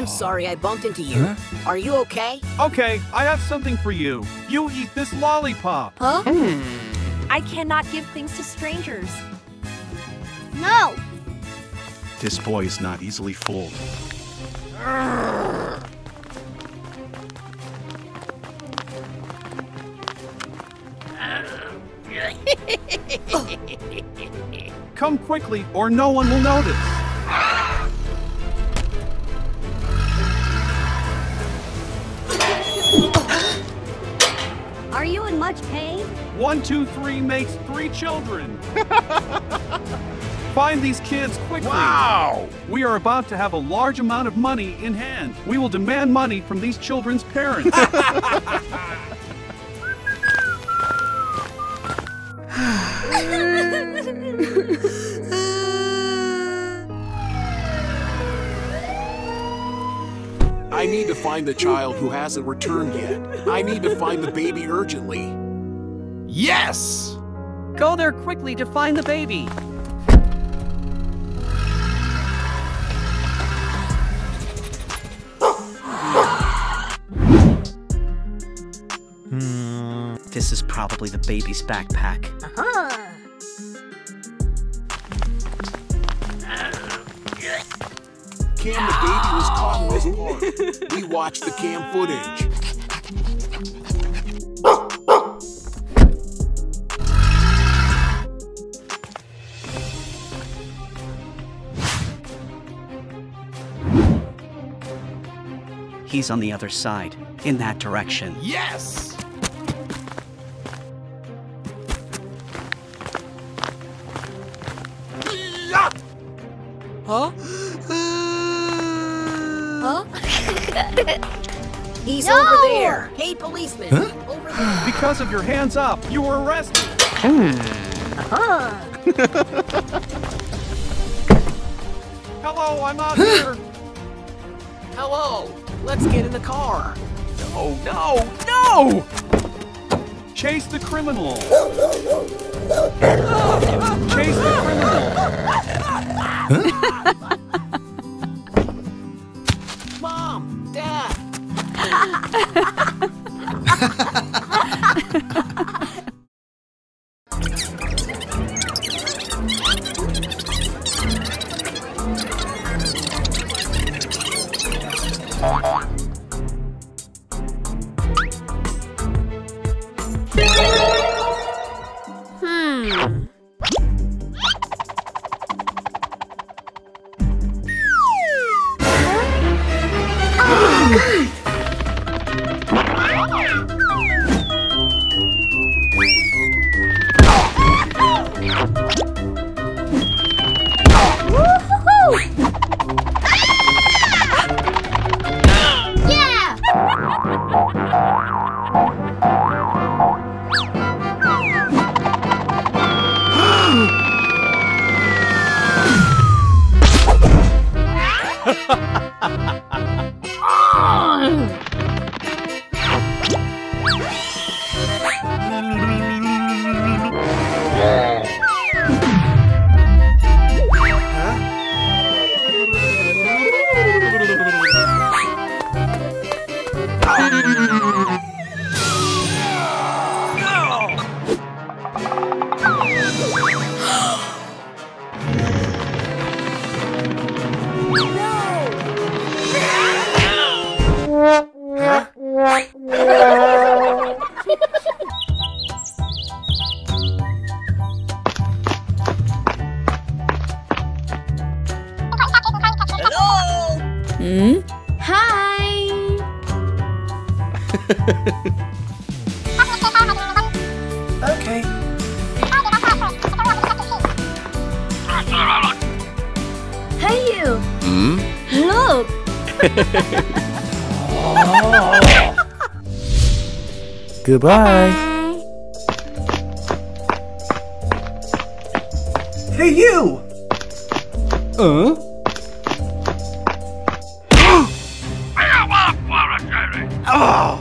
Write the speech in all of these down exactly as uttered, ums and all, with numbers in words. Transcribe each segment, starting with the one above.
sorry I bumped into you. Huh? Are you okay? Okay, I have something for you. You eat this lollipop. Huh? I cannot give things to strangers. No! This boy is not easily fooled. Come quickly, or no one will notice. Are you in much pain? One, two, three makes three children. Find these kids quickly. Wow! We are about to have a large amount of money in hand. We will demand money from these children's parents. I need to find the child who hasn't returned yet. I need to find the baby urgently. Yes! Go there quickly to find the baby. Hmm, this is probably the baby's backpack. Uh-huh. Cam, the baby was caught in this park. We watched the cam footage. He's on the other side, in that direction. Yes! Huh? Huh? He's No! over there. Hey, policeman. Huh? Over there. Because of your hands up, you were arrested. Uh-huh. Hello, I'm out here. Hello. Let's get in the car. Oh no, no! Chase the criminal. Chase the criminal. Mom, Dad. Hmm. Hmm? Hi! Okay. Hey you! Hmm? Look! Goodbye. Hey, you! Uh? Oh!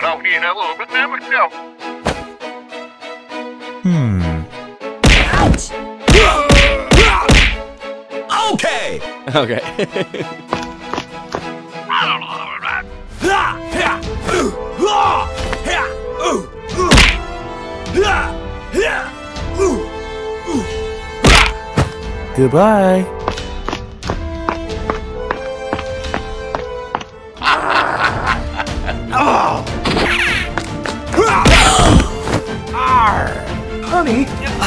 Hmm. Okay. Okay. Goodbye. Honey.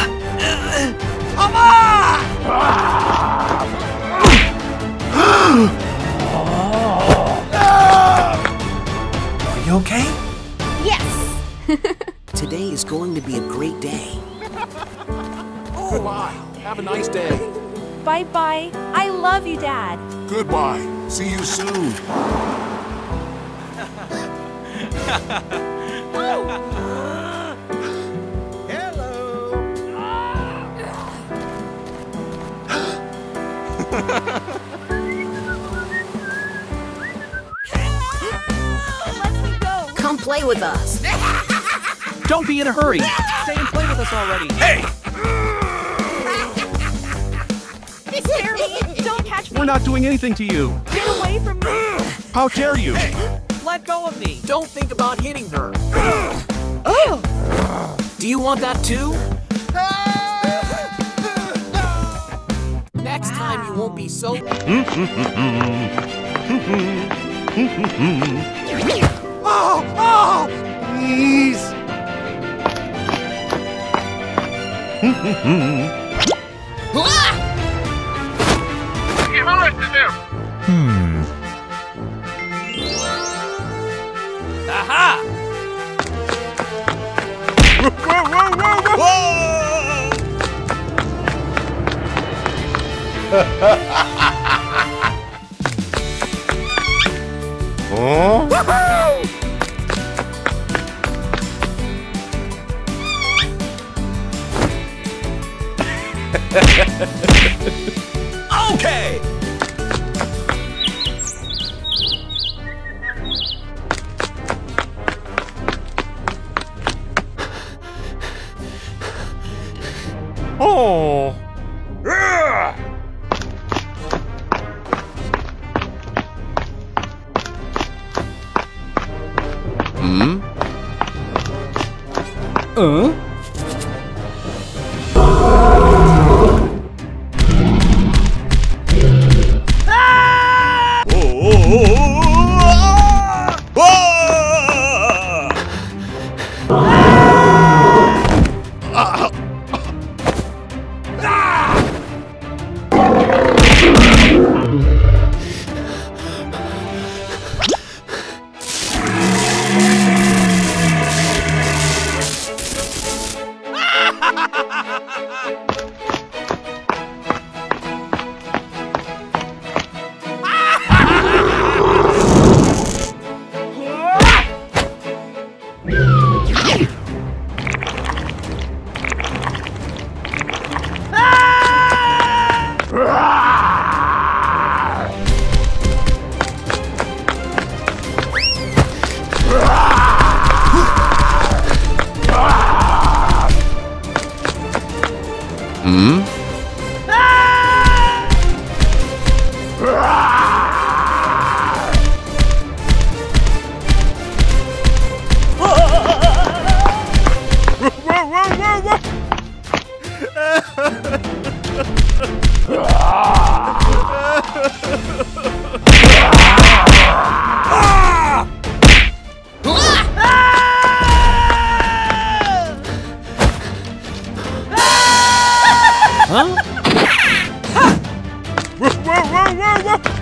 Are you okay? Yes. Today is going to be a great day. Goodbye. Have a nice day. Bye-bye. I love you, Dad. Goodbye. See you soon. Let me go. Come play with us. Don't be in a hurry. Stay and play with us already. Hey! Spare me. Don't catch me. We're not doing anything to you. Get away from me. How dare you? Let go of me. Don't think about hitting her. Do you want that too? Next time you won't be so. Oh! Oh! Please! Hmm. Aha! Whoa, whoa, whoa, whoa! Huh? Okay! Oh! Yeah! Hmm? Uh? Hmm? Whoa, whoa, whoa, whoa!